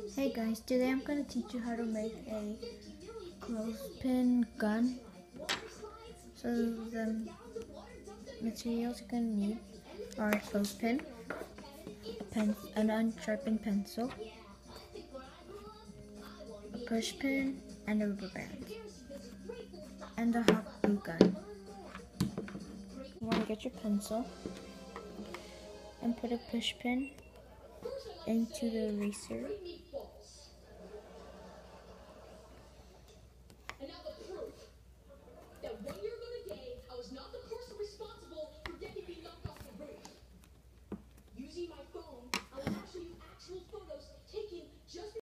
Hey guys, today I'm going to teach you how to make a clothespin gun. So the materials you're going to need are a clothespin, an unsharpened pencil, a push pin, and a rubber band, and a hot glue gun. You want to get your pencil and put a push pin into the eraser